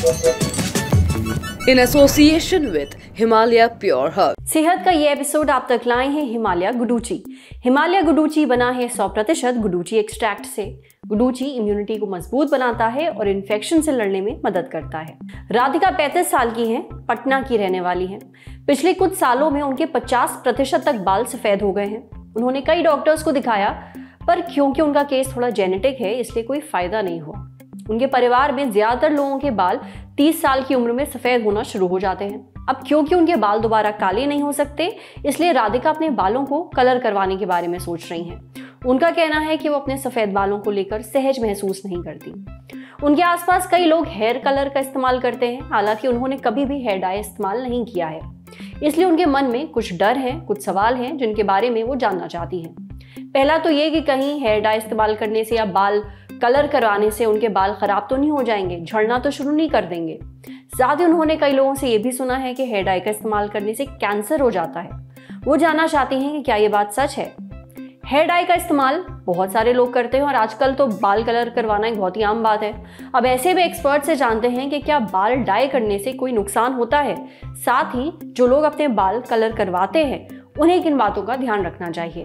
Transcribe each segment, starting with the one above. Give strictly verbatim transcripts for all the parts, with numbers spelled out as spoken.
In association with Himalaya Pure Herbs. सेहत का ये एपिसोड आप तक लाए हैं हिमालय गुडुची। हिमालय गुडुची बना है सौ प्रतिशत गुडुची एक्सट्रैक्ट से। गुडुची इम्यूनिटी को मजबूत बनाता है और इन्फेक्शन से लड़ने में मदद करता है। राधिका पैंतीस साल की हैं, पटना की रहने वाली हैं। पिछले कुछ सालों में उनके पचास प्रतिशत तक बाल सफेद हो गए हैं। उन्होंने कई डॉक्टर्स को दिखाया, पर क्योंकि उनका केस थोड़ा जेनेटिक है इसलिए कोई फायदा नहीं हुआ। उनके परिवार में ज्यादातर लोगों के बाल तीस साल की उम्र में सफेद होना शुरू हो जाते हैं। अब क्योंकि उनके बाल दोबारा काले नहीं हो सकते, इसलिए राधिका अपने बालों को कलर करवाने के बारे में सोच रही हैं। उनका कहना है कि वो अपने सफेद बालों को लेकर सहज महसूस नहीं करती। उनके आसपास कई लोग हेयर कलर का इस्तेमाल करते हैं, हालांकि उन्होंने कभी भी हेयर डाई इस्तेमाल नहीं किया है। इसलिए उनके मन में कुछ डर है, कुछ सवाल हैं जिनके बारे में वो जानना चाहती है। पहला तो ये कि कहीं हेयर डाई इस्तेमाल करने से या बाल कलर करवाने से उनके बाल खराब तो नहीं हो जाएंगे, झड़ना तो शुरू नहीं कर देंगे। साथ ही उन्होंने कई लोगों से ये भी सुना है कि हेयर डाई का इस्तेमाल करने से कैंसर हो जाता है। वो जानना चाहती हैं कि क्या ये बात सच है। हेयर डाई का इस्तेमाल बहुत सारे लोग करते हैं और आजकल तो बाल कलर करवाना एक बहुत ही आम बात है। अब ऐसे में एक्सपर्ट से जानते हैं कि क्या बाल डाई करने से कोई नुकसान होता है। साथ ही जो लोग अपने बाल कलर करवाते हैं उन्हें किन बातों का ध्यान रखना चाहिए।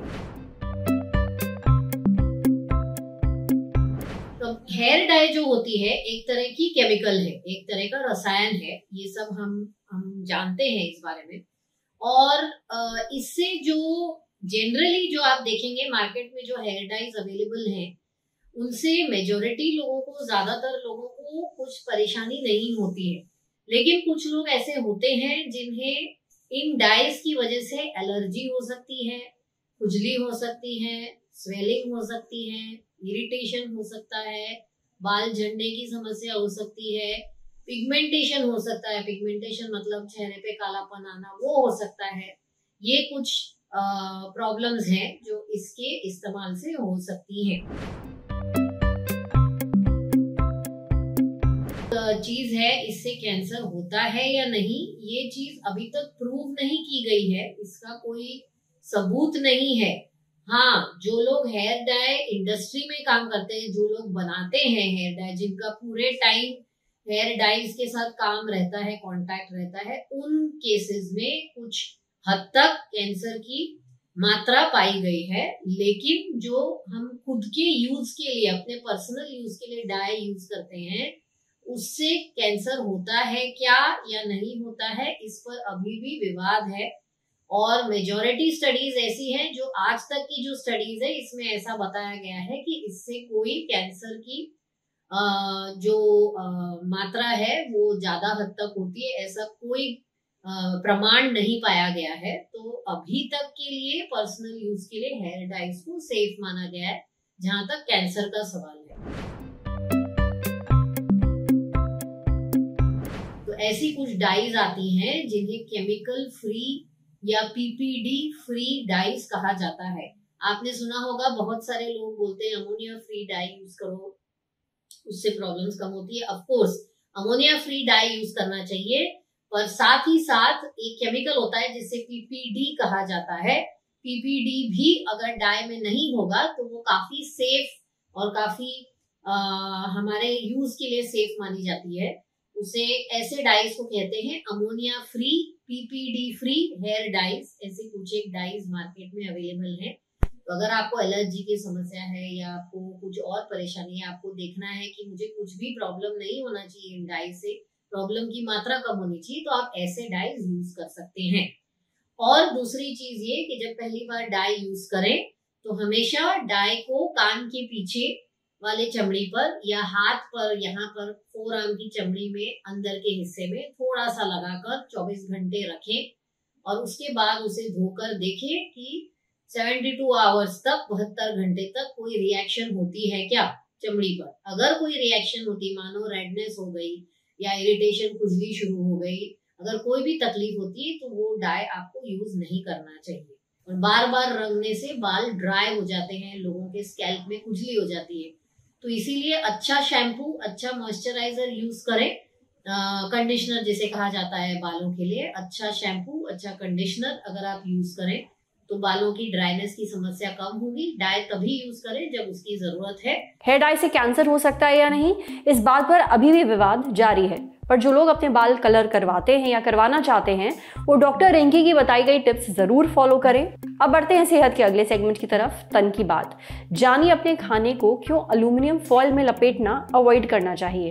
हेयर डाई जो होती है एक तरह की केमिकल है, एक तरह का रसायन है। ये सब हम हम जानते हैं इस बारे में। और इससे जो जनरली जो आप देखेंगे मार्केट में जो हेयर डाइज अवेलेबल हैं, उनसे मेजोरिटी लोगों को, ज्यादातर लोगों को कुछ परेशानी नहीं होती है। लेकिन कुछ लोग ऐसे होते हैं जिन्हें इन डाइज की वजह से एलर्जी हो सकती है, खुजली हो सकती है, स्वेलिंग हो सकती है, इरिटेशन हो सकता है, बाल झड़ने की समस्या हो सकती है, पिगमेंटेशन हो सकता है। पिगमेंटेशन मतलब चेहरे पे कालापन आना, वो हो सकता है। ये कुछ प्रॉब्लम्स हैं जो इसके इस्तेमाल से हो सकती हैं। चीज है, इससे कैंसर होता है या नहीं, ये चीज अभी तक प्रूव नहीं की गई है, इसका कोई सबूत नहीं है। हाँ, जो लोग हेयर डाई इंडस्ट्री में काम करते हैं, जो लोग बनाते हैं हेयर डाई, जिनका पूरे टाइम हेयर डाइज के साथ काम रहता है, कांटेक्ट रहता है, उन केसेस में कुछ हद तक कैंसर की मात्रा पाई गई है। लेकिन जो हम खुद के यूज के लिए, अपने पर्सनल यूज के लिए डाई यूज करते हैं, उससे कैंसर होता है क्या या नहीं होता है, इस पर अभी भी विवाद है। और मेजॉरिटी स्टडीज ऐसी हैं, जो आज तक की जो स्टडीज है इसमें ऐसा बताया गया है कि इससे कोई कैंसर की आ, जो आ, मात्रा है वो ज्यादा हद तक होती है, ऐसा कोई आ, प्रमाण नहीं पाया गया है। तो अभी तक के लिए पर्सनल यूज के लिए हेयर डाइज को सेफ माना गया है, जहां तक कैंसर का सवाल है। तो ऐसी कुछ डाइज आती हैं जिन्हें केमिकल फ्री या पीपीडी फ्री डाइज कहा जाता है। आपने सुना होगा, बहुत सारे लोग बोलते हैं अमोनिया फ्री डाई यूज करो, उससे प्रॉब्लम्स कम होती है। Of course ammonia free dye use करना चाहिए, पर साथ ही साथ एक केमिकल होता है जिससे पीपीडी कहा जाता है। पीपीडी भी अगर डाई में नहीं होगा तो वो काफी सेफ और काफी आ, हमारे यूज के लिए सेफ मानी जाती है। उसे ऐसे डाइज को कहते हैं ammonia free, PPD free hair dyes. ऐसे कुछ एक डाइज मार्केट में अवेलेबल है। तो अगर आपको एलर्जी की समस्या है या आपको कुछ और परेशानी है, आपको देखना है कि मुझे कुछ भी प्रॉब्लम नहीं होना चाहिए इन डाइज से, प्रॉब्लम की मात्रा कम होनी चाहिए, तो आप ऐसे डाइज यूज कर सकते हैं। और दूसरी चीज ये कि जब पहली बार डाई यूज करें तो हमेशा डाई को कान के पीछे वाले चमड़ी पर या हाथ पर, यहाँ पर फोर आर्म की चमड़ी में अंदर के हिस्से में थोड़ा सा लगाकर चौबीस घंटे रखें और उसके बाद उसे धोकर देखें कि बहत्तर आवर्स तक, बहत्तर घंटे तक कोई रिएक्शन होती है क्या चमड़ी पर। अगर कोई रिएक्शन होती, मानो रेडनेस हो गई या इरिटेशन, खुजली शुरू हो गई, अगर कोई भी तकलीफ होती है तो वो डाई आपको यूज नहीं करना चाहिए। और बार बार रंगने से बाल ड्राई हो जाते हैं, लोगों के स्कैल्प में खुजली हो जाती है। तो इसीलिए अच्छा शैम्पू, अच्छा मॉइस्चराइजर यूज करें। कंडीशनर जिसे कहा जाता है बालों के लिए, अच्छा शैम्पू, अच्छा कंडीशनर अगर आप यूज करें तो बालों की ड्राइनेस की समस्या कम होगी। डाई तभी यूज करें जब उसकी जरूरत है। हेयर डाई से कैंसर हो सकता है या नहीं, इस बात पर अभी भी विवाद जारी है। पर जो लोग अपने बाल कलर करवाते हैं या करवाना चाहते हैं वो डॉक्टर रिंकी की बताई गई टिप्स जरूर फॉलो करें। अब बढ़ते हैं सेहत के अगले सेगमेंट की तरफ, तन की बात। जानिए अपने खाने को क्यों एल्यूमिनियम फॉइल में लपेटना अवॉइड करना चाहिए।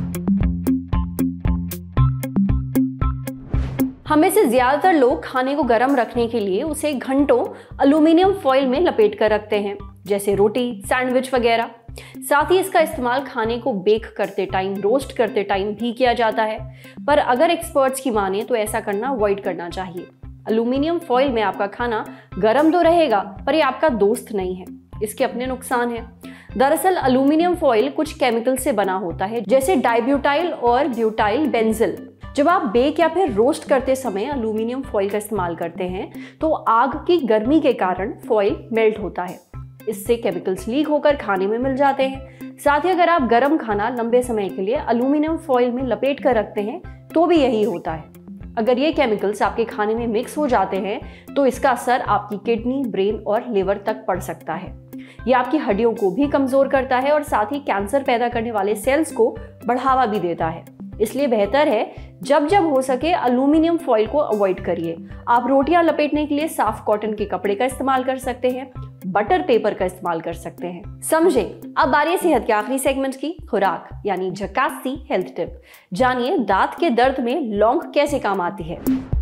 हम में से ज्यादातर लोग खाने को गर्म रखने के लिए उसे घंटों एल्यूमिनियम फॉइल में लपेट कर रखते हैं, जैसे रोटी, सैंडविच वगैरह। साथ ही इसका इस्तेमाल खाने को बेक करते टाइम, रोस्ट करते टाइम भी किया जाता है, पर अगर एक्सपर्ट्स की माने तो ऐसा करना अवॉइड करना चाहिए। एल्यूमिनियम फॉइल में आपका खाना गर्म तो रहेगा, पर ये आपका दोस्त नहीं है, इसके अपने नुकसान हैं। दरअसल एल्यूमिनियम फॉइल कुछ केमिकल से बना होता है, जैसे डाइब्यूटाइल और ब्यूटाइल बेंजिल। जब आप बेक या फिर रोस्ट करते समय एल्यूमिनियम फॉइल का इस्तेमाल करते हैं तो आग की गर्मी के कारण फॉइल मेल्ट होता है, इससे केमिकल्स लीक होकर खाने में मिल जाते हैं। साथ ही अगर आप गर्म खाना लंबे समय के लिए एल्यूमिनियम फॉइल में लपेट कर रखते हैं तो भी यही होता है। अगर ये केमिकल्स आपके खाने में मिक्स हो जाते हैं तो इसका असर आपकी किडनी, ब्रेन और लिवर तक पड़ सकता है। ये आपकी हड्डियों को भी कमजोर करता है और साथ ही कैंसर पैदा करने वाले सेल्स को बढ़ावा भी देता है। इसलिए बेहतर है जब जब हो सके एल्यूमिनियम फॉइल को अवॉइड करिए। आप रोटियां लपेटने के लिए साफ कॉटन के कपड़े का इस्तेमाल कर सकते हैं, बटर पेपर का इस्तेमाल कर सकते हैं। समझे। अब बारी है सेहत के आखिरी सेगमेंट की, खुराक यानी झकासी हेल्थ टिप। जानिए दांत के दर्द में लौंग कैसे काम आती है।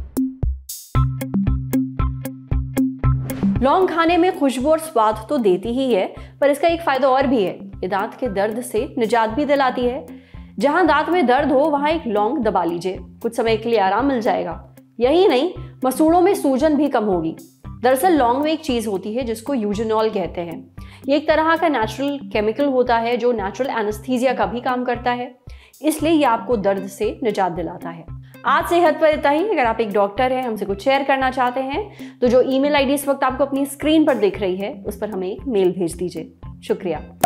लौंग खाने में खुशबू और स्वाद तो देती ही है, पर इसका एक फायदा और भी है, ये दांत के दर्द से निजात भी दिलाती है। जहां दांत में दर्द हो वहां एक लौंग दबा लीजिए, कुछ समय के लिए आराम मिल जाएगा। यही नहीं, मसूड़ों में सूजन भी कम होगी। दरअसल लौंग में एक चीज होती है जिसको यूजेनॉल कहते हैं। ये एक तरह का नेचुरल केमिकल होता है जो नेचुरल एनेस्थीसिया का भी काम करता है, इसलिए ये आपको दर्द से निजात दिलाता है। आज सेहत पर इतना ही। अगर आप एक डॉक्टर हैं, हमसे कुछ शेयर करना चाहते हैं तो जो ईमेल आईडी इस वक्त आपको अपनी स्क्रीन पर दिख रही है उस पर हमें एक मेल भेज दीजिए। शुक्रिया।